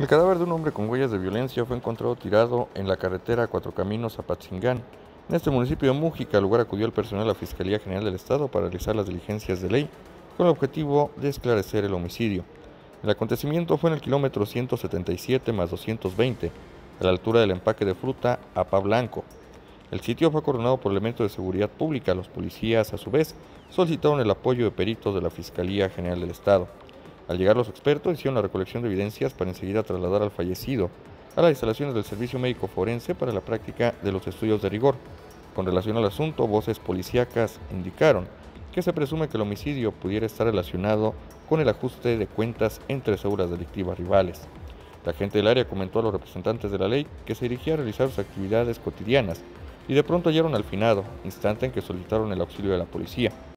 El cadáver de un hombre con huellas de violencia fue encontrado tirado en la carretera Cuatro Caminos a Patzingán. En este municipio de Mújica, al lugar acudió el personal de la Fiscalía General del Estado para realizar las diligencias de ley con el objetivo de esclarecer el homicidio. El acontecimiento fue en el kilómetro 177 más 220, a la altura del empaque de fruta Apá Blanco. El sitio fue acordonado por elementos de seguridad pública. Los policías, a su vez, solicitaron el apoyo de peritos de la Fiscalía General del Estado. Al llegar los expertos hicieron la recolección de evidencias para enseguida trasladar al fallecido a las instalaciones del Servicio Médico Forense para la práctica de los estudios de rigor. Con relación al asunto, voces policíacas indicaron que se presume que el homicidio pudiera estar relacionado con el ajuste de cuentas entre células delictivas rivales. La gente del área comentó a los representantes de la ley que se dirigía a realizar sus actividades cotidianas y de pronto hallaron al finado, instante en que solicitaron el auxilio de la policía.